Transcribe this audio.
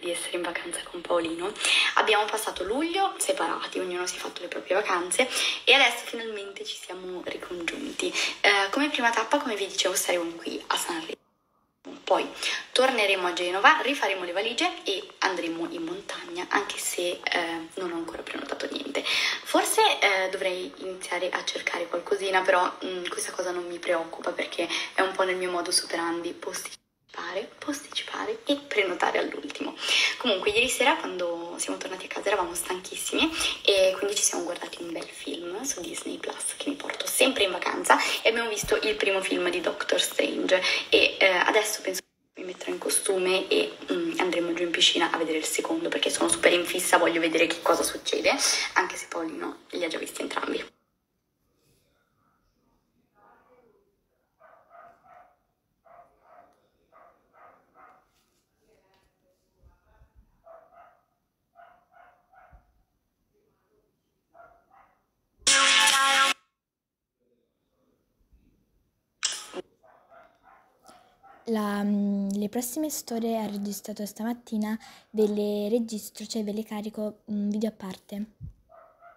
di essere in vacanza con Paolino. Abbiamo passato luglio separati, ognuno si è fatto le proprie vacanze e adesso finalmente ci siamo ricongiunti. Come prima tappa, come vi dicevo, saremo qui a Sanremo. Poi torneremo a Genova, rifaremo le valigie e andremo in montagna, anche se non ho ancora prenotato niente. Forse dovrei iniziare a cercare qualcosina, però questa cosa non mi preoccupa perché è un po' nel mio modus operandi posticipare e prenotare all'ultimo. Comunque ieri sera quando siamo tornati a casa eravamo stanchissimi e quindi ci siamo guardati un bel film su Disney Plus che mi porto sempre in vacanza e abbiamo visto il primo film di Doctor Strange e adesso penso che mi metterò in costume e andremo giù in piscina a vedere il secondo perché sono super in fissa, voglio vedere che cosa succede, anche se Paolino li ha già visti entrambi. Le prossime storie ha registrato stamattina ve le registro, cioè ve le carico video a parte.